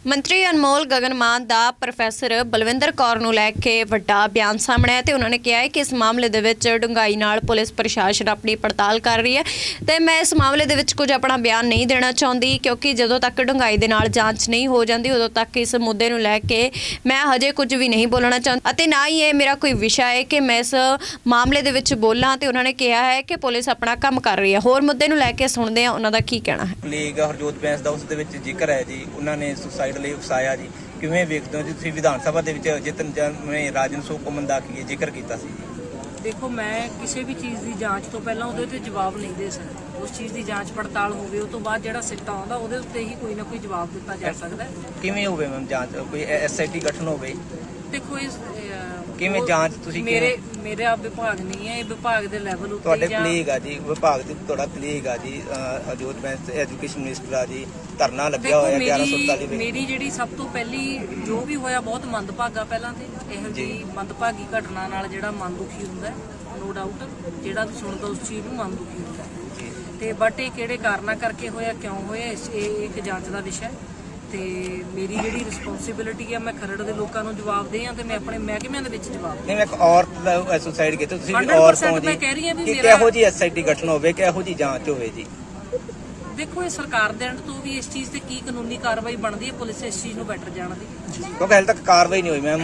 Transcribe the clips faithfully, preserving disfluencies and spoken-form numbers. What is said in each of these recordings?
ਮੰਤਰੀ ਅਨਮੋਲ ਗਗਨ ਮਾਨ ਦਾ ਪ੍ਰੋਫੈਸਰ ਬਲਵਿੰਦਰ ਕੌਰ ਨੂੰ ਲੈ ਕੇ ਵੱਡਾ ਬਿਆਨ ਸਾਹਮਣੇ ਆਇਆ ਤੇ ਉਹਨਾਂ ਨੇ ਕਿਹਾ ਹੈ ਕਿ ਇਸ ਮਾਮਲੇ ਦੇ ਵਿੱਚ ਡੂੰਘਾਈ ਨਾਲ ਪੁਲਿਸ ਪ੍ਰਸ਼ਾਸਨ ਆਪਣੀ ਪੜਤਾਲ ਕਰ ਰਹੀ ਹੈ ਤੇ ਮੈਂ ਇਸ ਮਾਮਲੇ ਦੇ ਵਿੱਚ ਕੁਝ ਆਪਣਾ ਬਿਆਨ ਨਹੀਂ ਦੇਣਾ ਚਾਹੁੰਦੀ ਕਿਉਂਕਿ ਜਦੋਂ ਤੱਕ ਡੂੰਘਾਈ ਦੇ ਨਾਲ ਜਾਂਚ ਨਹੀਂ ਹੋ ਜਾਂਦੀ ਉਦੋਂ ਤੱਕ ਇਸ ਮੁੱਦੇ ਨੂੰ ਲੈ ਕੇ ਮੈਂ ਹਜੇ ਕੁਝ ਵੀ ਨਹੀਂ ਬੋਲਣਾ ਚਾਹੁੰਦੀ ਅਤੇ ਨਾ ਹੀ ਇਹ ਮੇਰਾ ਕੋਈ ਵਿਸ਼ਾ ਹੈ ਕਿ ਮੈਂ ਇਸ ਮਾਮਲੇ ਦੇ ਵਿੱਚ ਬੋਲਾਂ ਤੇ ਉਹਨਾਂ ਨੇ ਕਿਹਾ ਹੈ ਕਿ ਪੁਲਿਸ ਆਪਣਾ ਕੰਮ ਕਰ ਰਹੀ ਹੈ। ਹੋਰ ਮੁੱਦੇ ਨੂੰ ਲੈ ਕੇ ਸੁਣਦੇ ਹਾਂ ਉਹਨਾਂ ਦਾ ਕੀ ਕਹਿਣਾ ਹੈ। ਲੀਗ ਹਰਜੋਤ ਬੈਂਸ ਦਾ ਉਸ ਦੇ ਵਿੱਚ ਜ਼ਿਕਰ ਹੈ ਜੀ, ਉਹਨਾਂ ਨੇ ਸੁਸਾਈਡ ਲਈ ਉਕਸਾਇਆ ਜੀ। ਕਿਵੇਂ ਵੇਖਦੇ ਹੋ ਜੀ ਤੁਸੀਂ ਵਿਧਾਨ ਸਭਾ ਦੇ ਵਿੱਚ ਜਿਤਨ ਨੇ ਰਾਜਨ ਸੁਖਮਨ ਦਾ ਕੀ ਜ਼ਿਕਰ ਕੀਤਾ ਸੀ? देखो, मैं किसी भी चीज़ की जांच तो पहला उहदे ते जवाब नहीं दे सकती। उस चीज़ की जांच पड़ताल होवे उस तो बाद जिहड़ा सिट्टा आउंदा उहदे उत्ते ही कोई ना कोई जवाब दिता जा सकदा है। किवें होवे मैम जांच? कोई एसआईटी गठन होवे? देखो इस किवें जांच तुसीं मेरे मेरा विभाग नहीं है, ये विभाग दे लैवल उत्ते ਤੁਹਾਡੇ ਕਲੀਗ ਆ ਜੀ, ਵਿਭਾਗ ਦੇ ਤੁਹਾਡਾ ਕਲੀਗ ਆ ਜੀ, ਹਰਜੋਤ ਬੈਂਸ ਐਜੂਕੇਸ਼ਨ ਮਿਨਿਸਟਰ ਆ ਜੀ, ਧਰਨਾ ਲੱਗਿਆ ਹੋਇਆ ਗਿਆਰਾਂ ਸੌ ਇਕਤਾਲੀ ਵਿੱਚ। ਮੇਰੀ ਜਿਹੜੀ ਸਭ ਤੋਂ ਪਹਿਲੀ ਜੋ ਵੀ ਹੋਇਆ ਬਹੁਤ ਮੰਦਭਾਗਾ, ਪਹਿਲਾਂ ਤੇ ਇਹੋ ਜਿਹੀ ਮੰਦਭਾਗੀ ਘਟਨਾ ਨਾਲ ਜਿਹੜਾ ਮਨ ਦੁਖੀ ਹੁੰਦਾ ਨੋ ਡਾਊਟ, ਜਿਹੜਾ ਵੀ ਸੁਣਦਾ ਉਸ ਚੀਜ਼ ਨੂੰ ਮਨ ਦੁਖੀ ਹੁੰਦਾ ਤੇ ਬਟ ਇਹ ਕਿਹੜੇ ਕਾਰਨਾਂ ਕਰਕੇ ਹੋਇਆ, ਕਿਉਂ ਹੋਇਆ, ਇਹ ਇੱਕ ਜਾਂਚ ਦਾ ਵਿਸ਼ਾ ਹੈ ਤੇ ਮੇਰੀ ਜਿਹੜੀ ਰਿਸਪੌਂਸਿਬਿਲਿਟੀ ਹੈ ਮੈਂ ਖਰੜ ਦੇ ਲੋਕਾਂ ਨੂੰ ਜਵਾਬ ਦੇ ਆ ਤੇ ਮੈਂ ਆਪਣੇ ਮਹਿਕਮਿਆਂ ਦੇ ਵਿੱਚ ਜਵਾਬ ਨਹੀਂ। ਮੈਂ ਇੱਕ ਔਰਤ ਦਾ ਸੁਸਾਈਡ ਕੀਤਾ, ਤੁਸੀਂ ਵੀ ਔਰਤ ਹੋ ਜੀ, ਮੈਂ ਕਹਿ ਰਹੀ ਹਾਂ ਵੀ ਕਿ ਕਿਹੋ ਜੀ ਐਸਆਈਟੀ ਗਠਨ ਹੋਵੇ, ਕਿਹੋ ਜੀ ਜਾਂਚ ਹੋਵੇ ਜੀ? ਦੇਖੋ, ਇਹ ਸਰਕਾਰ ਦੇ ਐਂਡ ਤੋਂ ਵੀ ਇਸ ਚੀਜ਼ ਤੇ ਕੀ ਕਾਨੂੰਨੀ ਕਾਰਵਾਈ ਬਣਦੀ ਹੈ, ਪੁਲਿਸ ਇਸ ਚੀਜ਼ ਨੂੰ ਬੈਟਰ ਜਾਣਦੀ ਕਿਉਂਕਿ ਹਾਲੇ ਤੱਕ ਕਾਰਵਾਈ ਨਹੀਂ ਹੋਈ ਮੈਮ।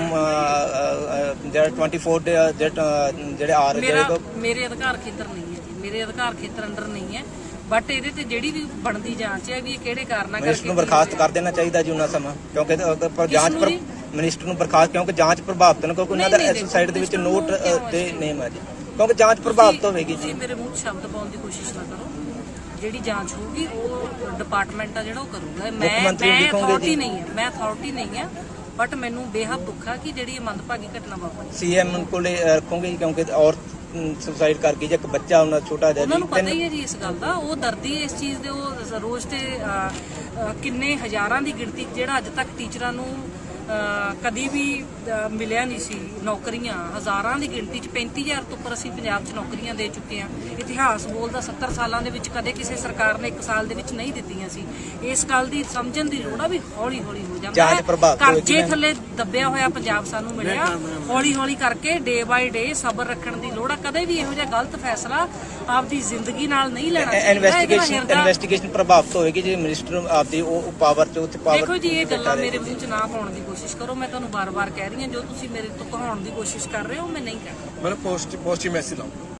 ਜਿਹੜਾ ਚੌਵੀ ਜਿਹੜੇ ਆ ਰਹੇ ਮੇਰਾ ਮੇਰੇ ਅਧਿਕਾਰ ਖੇਤਰ ਨਹੀਂ ਹੈ ਜੀ, ਮੇਰੇ ਅਧਿਕਾਰ ਖੇਤਰ ਅੰਡਰ ਨਹੀਂ ਹੈ ਬਟ ਇਹਦੇ ਤੇ ਜਿਹੜੀ ਵੀ ਬਣਦੀ ਜਾਂਚ ਹੈ ਵੀ ਇਹ ਕਿਹੜੇ ਕਾਰਨਾਂ ਕਰਕੇ ਨੂੰ ਬਰਖਾਸਤ ਕਰ ਦੇਣਾ ਚਾਹੀਦਾ ਜੀ ਉਹਨਾਂ ਸਮਾਂ, ਕਿਉਂਕਿ ਜਾਂਚ ਪਰ ਮਿਨਿਸਟਰ ਨੂੰ ਬਰਖਾਸਤ, ਕਿਉਂਕਿ ਜਾਂਚ ਪ੍ਰਭਾਵਿਤ ਨੇ, ਕਿਉਂਕਿ ਉਹਨਾਂ ਦਾ ਸੁਸਾਈਡ ਦੇ ਵਿੱਚ ਨੋਟ ਤੇ ਨੇਮ ਹੈ ਜੀ, ਕਿਉਂਕਿ ਜਾਂਚ ਪ੍ਰਭਾਵਿਤ ਹੋਵੇਗੀ ਜੀ। ਮੇਰੇ ਮੂੰਹ 'ਚ ਸ਼ਬਦ ਪਾਉਣ ਦੀ ਕੋਸ਼ਿਸ਼ ਨਾ ਕਰੋ। ਜਿਹੜੀ ਜਾਂਚ ਹੋਊਗੀ ਉਹ ਡਿਪਾਰਟਮੈਂਟ ਆ ਜਿਹੜਾ ਉਹ ਕਰੂਗਾ। ਮੈਂ ਮੈਂ ਅਥਾਰਟੀ ਨਹੀਂ ਹੈ, ਮੈਂ ਅਥਾਰਟੀ ਨਹੀਂ ਹੈ ਬਟ ਮੈਨੂੰ ਬੇਹੱਦ ਦੁੱਖ ਆ ਕਿ ਜਿਹੜੀ ਇਹ ਮੰਦਭਾਗੀ ਘਟਨਾ ਵਾਪਰੀ। ਸੀਐਮ ਕੋਲੇ ਰੱਖੋਗੇ ਕਿਉਂਕਿ ਔਰਤ ਸੁਸਾਈਡ ਕਰ ਗਈ, ਜੇ ਇੱਕ ਬੱਚਾ ਉਹਨਾਂ ਛੋਟਾ ਜਿਹਾ, ਉਹਨਾਂ ਨੂੰ ਪਤਾ ਹੀ ਹੈ ਜੀ ਇਸ ਗੱਲ ਦਾ, ਉਹ ਦਰਦੀ ਇਸ ਚੀਜ਼ ਦੇ। ਉਹ ਰੋਜ਼ ਤੇ ਕਿੰਨੇ ਹਜ਼ਾਰਾਂ ਦੀ ਗਿਣਤੀ ਜਿਹੜਾ ਅੱਜ ਤੱਕ ਟੀਚਰਾਂ ਨੂੰ ਕਦੀ ਵੀ ਮਿਲਿਆ ਨਹੀਂ ਸੀ ਨੌਕਰੀਆਂ, ਹਜ਼ਾਰਾਂ ਦੀ ਗਿਣਤੀ 'ਚ ਪੈਂਤੀ ਹਜ਼ਾਰ ਤੋਂ ਉੱਪਰ ਅਸੀਂ ਪੰਜਾਬ 'ਚ ਨੌਕਰੀਆਂ ਦੇ ਚੁੱਕੇ ਹਾਂ। ਇਤਿਹਾਸ ਬੋਲਦਾ ਸੱਤਰ ਸਾਲਾਂ ਦੇ ਵਿੱਚ ਕਦੇ ਕਿਸੇ ਸਰਕਾਰ ਨੇ ਇੱਕ ਸਾਲ ਦੇ ਵਿੱਚ ਨਹੀਂ ਦਿੱਤੀਆਂ ਸੀ। ਇਸ ਗੱਲ ਦੀ ਸਮਝਣ ਦੀ ਲੋੜ ਆ ਵੀ ਹੌਲੀ ਹੌਲੀ ਹੋ ਜਾਂਦਾ ਹੈ। ਕਰਜ਼ੇ ਥੱਲੇ ਦੱਬਿਆ ਹੋਇਆ ਪੰਜਾਬ ਸਾਨੂੰ ਮਿਲਿਆ, ਹੌਲੀ ਹੌਲੀ ਕਰਕੇ ਡੇ ਬਾਈ ਡੇ ਸਬਰ ਰੱਖਣ ਦੀ ਲੋੜ ਆ। ਕਦੇ ਵੀ ਇਹੋ ਜਿਹਾ ਗਲਤ ਫੈਸਲਾ ਆਪਦੀ ਜ਼ਿੰਦਗੀ ਨਾਲ ਨਹੀਂ ਲੈਣਾ ਚਾਹੀਦਾ। ਇਨਵੈਸਟੀਗੇਸ਼ਨ ਇਨਵੈਸਟੀਗੇਸ਼ਨ ਪ੍ਰਭਾਵਿਤ ਹੋਵੇਗੀ ਜੇ ਮਿਨਿਸਟਰ ਆਪਦੀ ਉਹ ਪਾਵਰ 'ਚ ਉੱਥੇ ਪਾਵਰ। ਦੇਖੋ ਜੀ, ਇਹ ਗੱਲਾਂ ਮੇਰੇ ਮੂੰਹ 'ਚ ਨਾ ਪਾਉਣ ਦੀ ਕੋਸ਼ਿਸ਼ ਕਰੋ। ਮੈਂ ਤੁਹਾਨੂੰ ਬਾਰ-ਬਾਰ ਕਹਿ ਰਹੀ ਹਾਂ, ਜੋ ਤੁਸੀਂ ਮੇਰੇ ਤੋਂ ਕਹਾਉਣ ਦੀ ਕੋਸ਼ਿਸ਼ ਕਰ ਰਹੇ ਹੋ ਮੈਂ ਨਹੀਂ ਕਰਦਾ। ਮੈਨੂੰ ਪੋਸਟ ਪੋਸਟ ਮੈਸੇਜ ਲਾਓ।